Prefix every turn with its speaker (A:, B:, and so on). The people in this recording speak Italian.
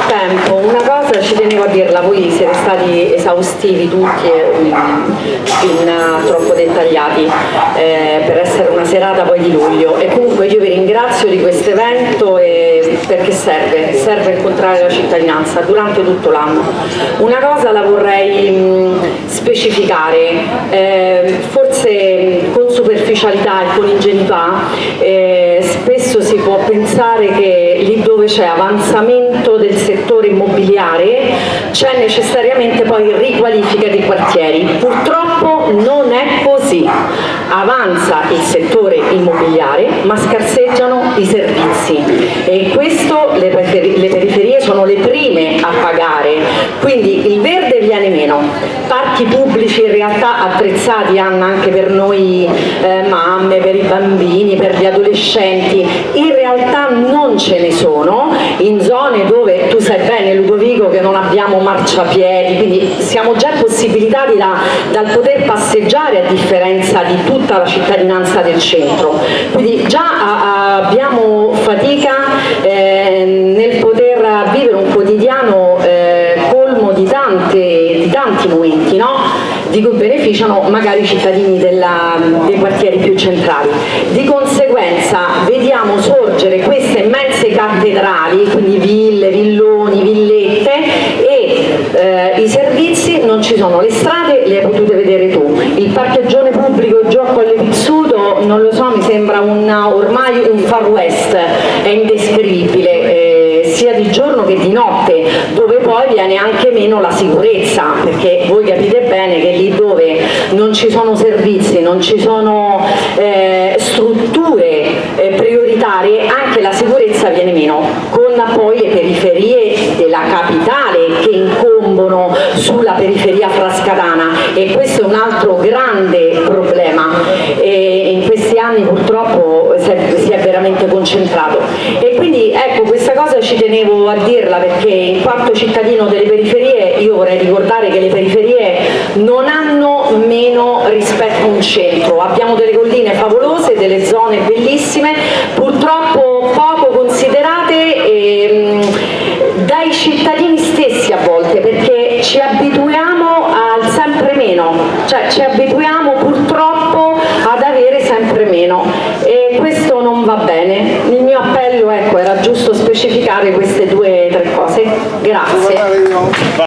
A: frattempo una cosa ci tenevo a dirla, voi siete stati esaustivi tutti e fin troppo dettagliati per essere una serata poi di luglio, e comunque io vi ringrazio di questo evento perché serve incontrare la cittadinanza durante tutto l'anno. Una cosa la vorrei specificare, forse con superficialità e con ingenuità spesso si può pensare che lì dove c'è avanzamento del settore immobiliare c'è necessariamente poi riqualifica dei quartieri. Purtroppo non è così. Avanza il settore immobiliare ma scarseggiano i servizi, e in questo le periferie sono le prime a pagare, quindi il verde viene meno. Parchi pubblici in realtà attrezzati hanno anche per noi mamme, per i bambini, per gli adolescenti, in realtà non ce ne sono in zone dove tu sai bene, Ludovico, che non abbiamo marciapiedi, quindi siamo già possibilitati dal poter passeggiare a differenza di tutta la cittadinanza del centro, quindi già abbiamo fatica nel poter vivere un quotidiano colmo di tanti momenti, no? Di cui beneficiano magari i cittadini dei quartieri più centrali. Di conseguenza vediamo sorgere queste immense cattedrali, quindi ville, villoni, villette, e i servizi non ci sono. Le strade le hai potute vedere tu, il parcheggione pubblico giù a Colle Pizzuto, non lo so, mi sembra ormai un far west, è indescrivibile, sia di giorno che di notte, dove poi viene anche meno la sicurezza, perché voi capite bene che lì dove non ci sono servizi, non ci sono strutture prioritarie, anche la sicurezza viene meno, con poi le periferie della capitale che incombono sulla periferia frascatana, e questo è un altro grande problema, e in questi anni purtroppo si è veramente concentrato, e quindi ecco, questa cosa ci tenevo a dirla, perché in quanto cittadino delle periferie io vorrei ricordare che le periferie non hanno meno rispetto a un centro, abbiamo delle colline favolose, delle zone bellissime, purtroppo poco considerate dai cittadini stessi a volte, perché ci abituiamo al sempre meno, cioè ci abituiamo purtroppo ad avere sempre meno, e questo non va bene. Il mio appello, ecco, era giusto specificare queste 2 o 3 cose. Grazie.